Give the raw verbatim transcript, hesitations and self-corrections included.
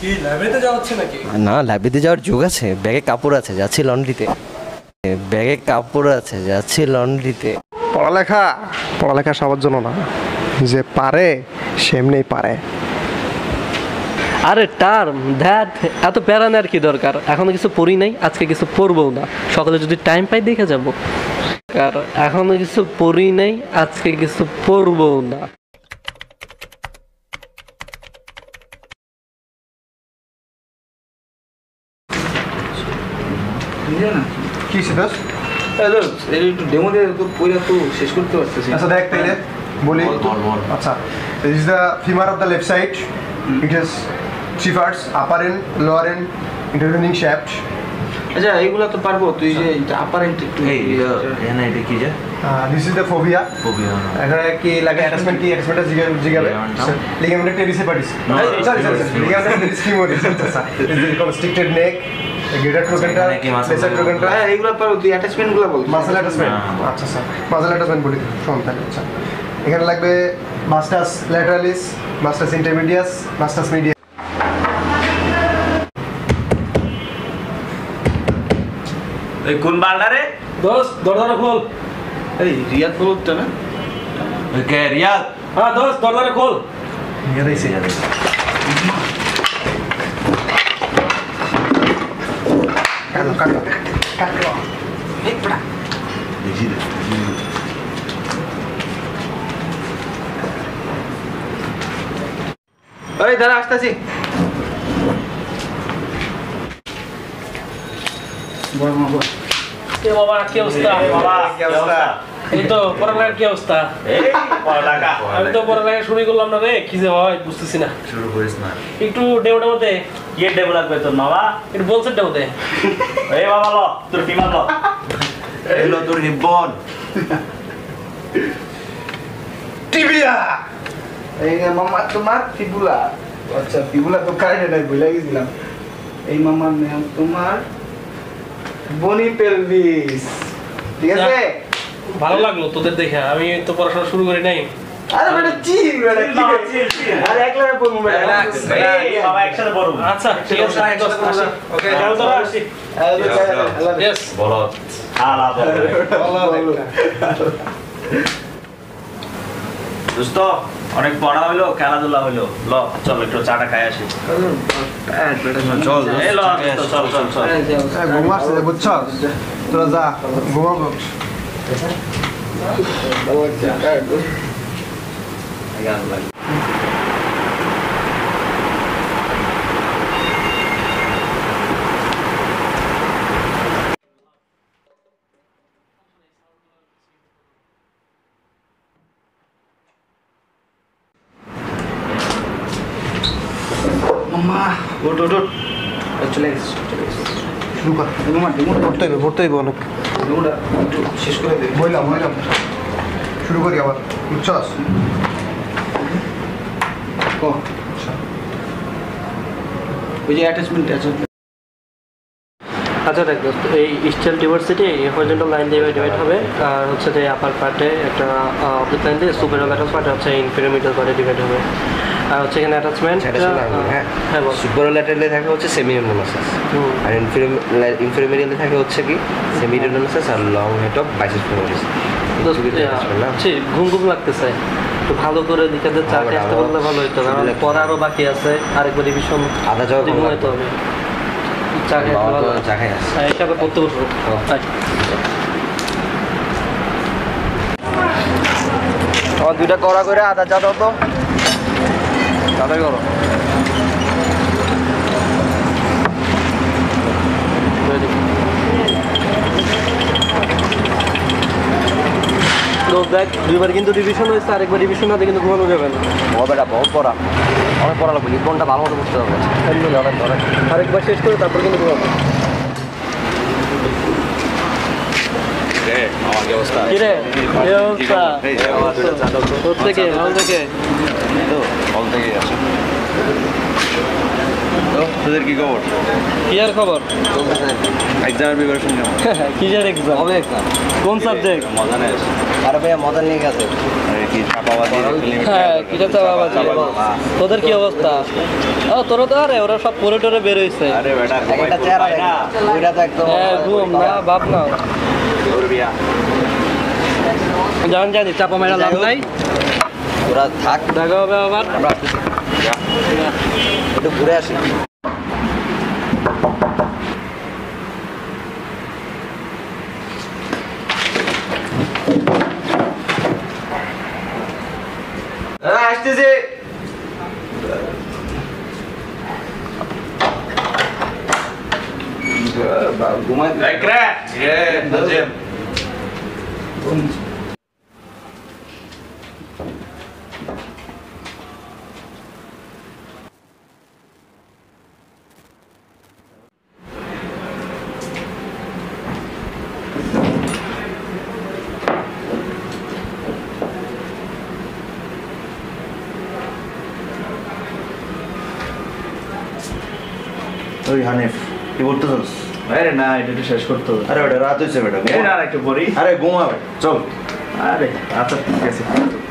কি লাইব্রেরিতে যাওয়া হচ্ছে নাকি? না, লাইব্রেরিতে যাওয়ার যোগ আছে? ব্যাগে কাপড় আছে, যাচ্ছি লন্ড্রিতে। ব্যাগে কাপড় আছে, যাচ্ছি লন্ড্রিতে। পড়ালেখা পড়ালেখা সবার জন্য না, যে পারে সে এমনিই পারে। আরে টার্ম দ্যাট এত প্যারা নেওয়ার কি দরকার? এখনো কিছু পড়ি নাই, আজকে কিছু পড়বো না, সকালে যদি টাইম পাই দেখে যাবো। আর এখনো কিছু পড়ি নাই, আজকে কিছু পড়বো না। কি সিদ্ধাস? একটু ডেমো দিয়ে তো পুরো তো শেষ করতে পারতেছি। আচ্ছা দেখ তাইলে বলি। আচ্ছা, this is the femur of the left side. It has three parts: upper end, lower end, intervening shaft. আচ্ছা এইগুলা তো পারবো, তুই যে আপারেন্ট একটু এই এখানে এটা কি যে this is the fovea. Fovea এখানে কি লাগে? অ্যাটাচমেন্ট কি? অ্যাটাচমেন্টটা জিগাবে জিগাবে লিগামেন্ট টেরিসে পার্টিস। সরি সরি লিগামেন্ট টেরিস কি মোড? আচ্ছা, is the constricted neck, greater trochanter, lesser trochanter. হ্যাঁ এইগুলা পারবো, তুই অ্যাটাচমেন্টগুলো বল। Muscle attachment. আচ্ছা স্যার, মাসল অ্যাটাচমেন্ট বলি শোন তাহলে। আচ্ছা, এখানে লাগবে মাস্টাস ল্যাটারালিস, মাস্টাস ইন্টারমিডিয়াস, মাস্টাস মিডিয়াস। এই কোন বালটা রে? দোস্ত দরজাটা খোল। এই রিয়াদ বলতো না? ওই কে রিয়াদ? হ্যাঁ দোস্ত দরজাটা খোল। নিয়ে দিছি কাটো কাটো কাটো। এই পড়া দেখি দে ওই দাঁড়া, আসতেছি। বল মা বল। এ বাবা কি অবস্থা? বাবা কি অবস্থা? এই তো পড়ালেখার কি অবস্থা? এই পড়ালেখা আমি তো পড়ালেখা শুরু করলাম না রে, কি যে হয় বুঝতেছি না। শুরু করিস না। একটু ডেউটা মতে কি ডেভেলপ লাগবে তোর বাবা? একটু বলছে ডেউতে। এই বাবা ল তোর ফিমাল ল। এই ল তোর নিবন টিবিয়া। এই মামা তোমার ফিবুলা। আচ্ছা ফিবুলা তো কারেন্ট নাই, ভুলে গেছিলাম। এই মামার নাম তোমার বনি পেলভিস। ঠিক আছে, ভালো লাগলো তোদের দেখে। আমি তো পড়াশোনা শুরু করি নাই। আরে বেটা চিল বেটা, ঠিক আছে। আরে একলা পড়বো বেটা। এই বাবা একসাথে পড়ব। আচ্ছা ঠিক আছে, ওকে যাও তোরা আসি। আল্লাহ ইয়েস বলো আলা বলো। দোস্ত অনেক পড়া হইলো, খেলাধুলা হইলো, ল চল একটু চাটা খাই আসি। চল এই ল চল চল চল। ঘুমাস বুঝছ? তোরা যা ঘুমাবো। মামা ওট ওট ওট চলে গেছে চলে গেছে। শুরু কর। মামা ডেমো পড়তে হইবে পড়তে হইবে অনেক। ডেমোটা একটু শেষ করে দে। বললাম বললাম শুরু করি আবার, বুঝছস? ও ওই যে অ্যাটাচমেন্ট আছে। আচ্ছা দেখ দোস্ত, এই স্টেল ডিভার্সিটি হরিজন্টাল লাইন দিয়ে ডিভাইড হবে, আর হচ্ছে যে আপার পার্টে একটা অপোজিট লাইন দিয়ে সুপারিয়র ল্যাটারাল পার্টে হচ্ছে ইনফেরিয়র মিডল পার্টে ডিভাইড হবে। আর হচ্ছে এখানে অ্যাটাচমেন্ট। হ্যাঁ হ্যাঁ বল। সুপারোল্যাটারালে থাকে হচ্ছে সেমিনোনাসিস, আর ইনফেরিয়রে থাকে হচ্ছে কি সেমিনোনাসিস আর long head of biceps femoris. ঘুম ঘুম লাগতেছে, একটু ভালো করে দিকে চা খেতে বললে ভালো হইতো, কারণ পড়া আরও বাকি আছে, আরেকবার রিভিশন আধা যাওয়া ঘুমাইতে হবে। চা খেতে ভালো, চা খাই আসছে হিসাবে পড়তে বসবো। আমার দুইটা কড়া করে আধা চা দাও তো, তাড়াতাড়ি করো। দেখ দুইবার কিন্তু রিভিশন হয়েছে, আরেকবার রিভিশন না কিন্তু ঘুমানো যাবে না। বেটা বহুত পড়া, অনেক পড়া লাগবে, লিখনটা ভালো মতো বুঝতে হবে। আরেকবার শেষ করে তারপর কিন্তু ঘুমাবো। আমার কি অবস্থা? কি রে কি অবস্থা? তোর থেকে হল থেকে তো হল থেকে আসো। তোদের কি খবর? কি আর খবর? এক্সামের প্রিপারেশন কেমন? কিসের এক্সাম? হবে এক্সাম কোন সাবজেক্ট? মজা নেই। আরে ভাইয়া মজা নিয়ে গেছে আরে কি চাপাবাজি হ্যাঁ কিটা চাপাবাজি। তোদের কি অবস্থা? ও তোরা তো আরে ওরা সব পরে টরে বের হইছে। আরে বেটা একটা চেহারা না ওইটা তো একদম হ্যাঁ ঘুম না বাপ না। বিয়া জান জানি চাপা মেরা লাভ নাই। ওরা থাক দেখা হবে আবার। আমরা আসতেছি একটু ঘুরে আসি আসতেছে ঘুমাই একরে এ নাজিম ওই হানিফ কি করতে চলছ? আরে না এটা একটু শেষ করতে হবে। আরে ওটা রাত হয়েছে বেটা এই না একটু পড়ি। আরে ঘুমাবে চল আরে আচ্ছা ঠিক আছে